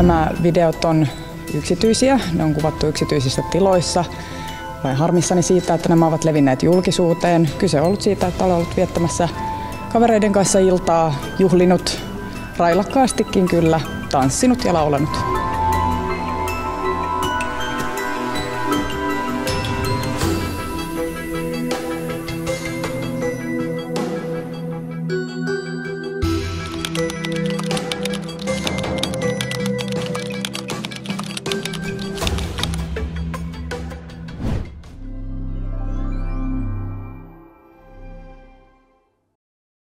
Nämä videot on yksityisiä, ne on kuvattu yksityisissä tiloissa. Olen harmissani siitä, että nämä ovat levinneet julkisuuteen. Kyse on ollut siitä, että olen ollut viettämässä kavereiden kanssa iltaa, juhlinut railakkaastikin kyllä, tanssinut ja laulanut.